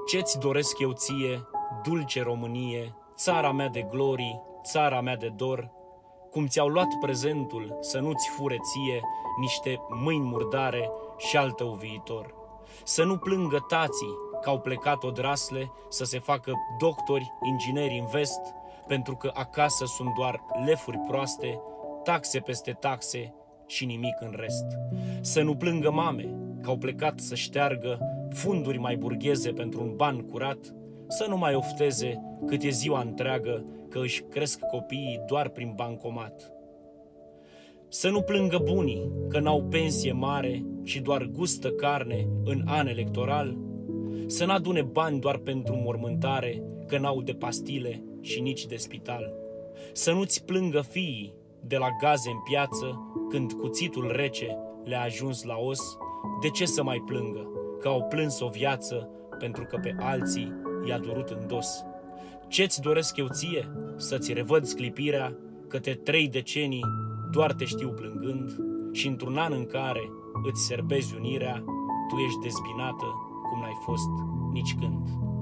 Ce-ți doresc eu ție, dulce Românie, țara mea de glorii, țara mea de dor, cum ți-au luat prezentul să nu-ți fure ție niște mâini murdare și al tău viitor. Să nu plângă tații că au plecat odrasle să se facă doctori, ingineri în vest, pentru că acasă sunt doar lefuri proaste, taxe peste taxe și nimic în rest. Să nu plângă mame că au plecat să șteargă funduri mai burgheze pentru un ban curat, să nu mai ofteze cât e ziua întreagă că își cresc copiii doar prin bancomat. Să nu plângă bunii că n-au pensie mare și doar gustă carne în an electoral, să n-adune bani doar pentru mormântare că n-au de pastile și nici de spital. Să nu-ți plângă fiii de la gaze în piață când cuțitul rece le-a ajuns la os, de ce să mai plângă că au plâns o viață pentru că pe alții i-a durut în dos? Ce-ți doresc eu ție? Să-ți revăd sclipirea, câte 3 decenii doar te știu plângând și într-un an în care îți serbezi unirea, tu ești dezbinată cum n-ai fost nici când.